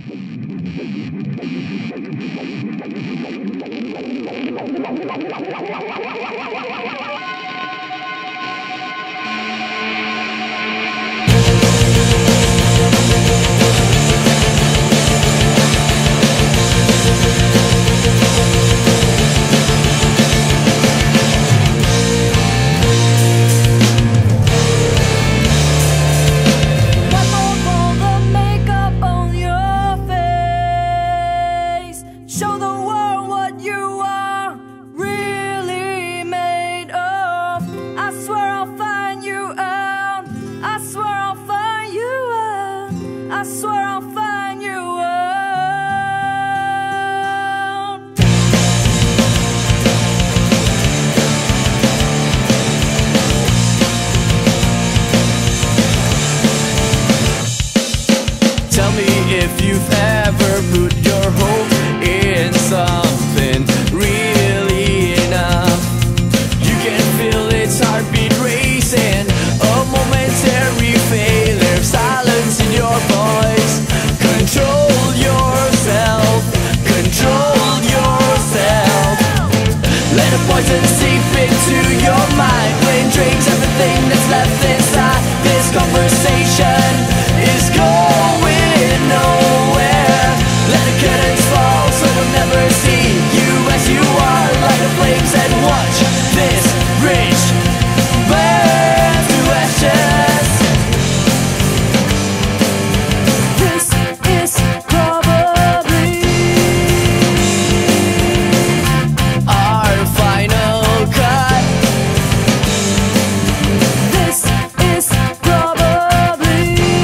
I swear I'll find you out. Tell me if you've ever put your hope in something really enough. You can feel its heartbeat racing, a momentary failure, silence in your voice. Control yourself, control yourself. Let a poison seep into your mind, brain drains everything that's left inside. This conversation is going nowhere. Let the curtains fall so they'll never see you as you are. Light the flames and watch this bridge burn to ashes. This is probably our final cut. This is probably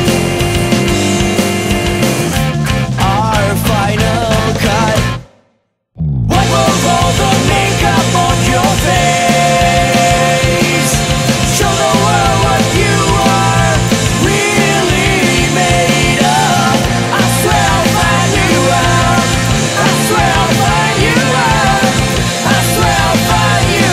Our final cut. What will all the makeup on your face? Show the world what you are really made of. I swear I'll find you out. I swear I'll find you out. I swear I'll find you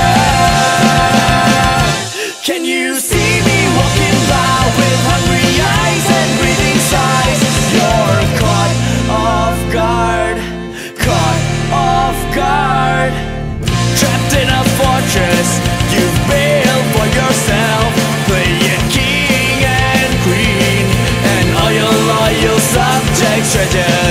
out. Can you see me walking by with hungry eyes and breathing sighs? You're caught off guard, caught off guard. Trapped in a fortress, you've bailed for yourself, playing king and queen, and all your loyal subjects treasure